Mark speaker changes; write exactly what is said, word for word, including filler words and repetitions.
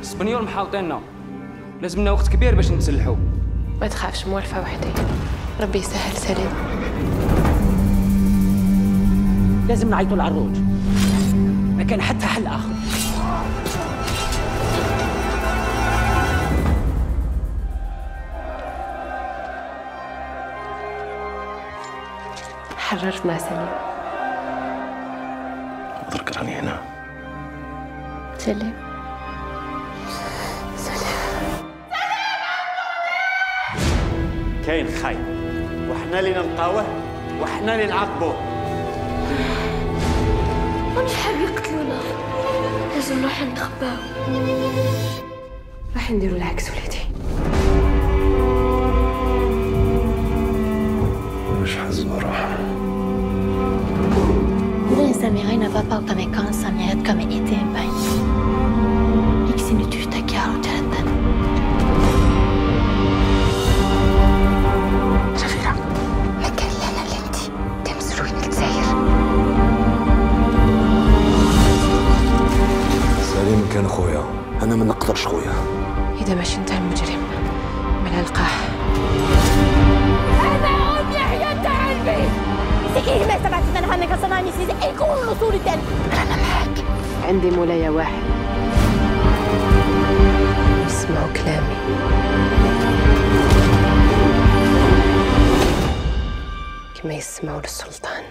Speaker 1: السبنيول محاوطيننا، لازمنا وقت كبير باش نتسلحوا.
Speaker 2: ما تخافش، موالفه وحدي، ربي يسهل سليم.
Speaker 3: لازم نعيطوا العروج، ما كان حتى حل اخر.
Speaker 2: حررت مع سليم.
Speaker 4: أدرك راني هنا.
Speaker 2: سليم سليم
Speaker 5: كاين خاين، وحنا اللي نلقاوه وحنا اللي نعاقبوه.
Speaker 6: مش حاب يقتلونا، لازم نروح نتخباو.
Speaker 2: راح نديروا العكس وليدي.
Speaker 4: مش حزب روح.
Speaker 6: Les Américains ne vont pas au Tamekan sans mérite comme il était un bain. Ici ne tue ta carte au Jonathan. رفيقة، ما كان لنا اللي انتي تمسروين الجزائر.
Speaker 4: سليم كان خويا، أنا ما نقدرش خويا.
Speaker 2: إذا ماشي انت المجرم من القاح.
Speaker 6: أنا أم يحيى التعلبي. إيه ما سمعت أنا هنك صنعني سيدي يكون الأصول الدم. أنا معاك.
Speaker 2: عندي مولاي واحد، اسمعوا كلامي. كما يسمعوا للسلطان.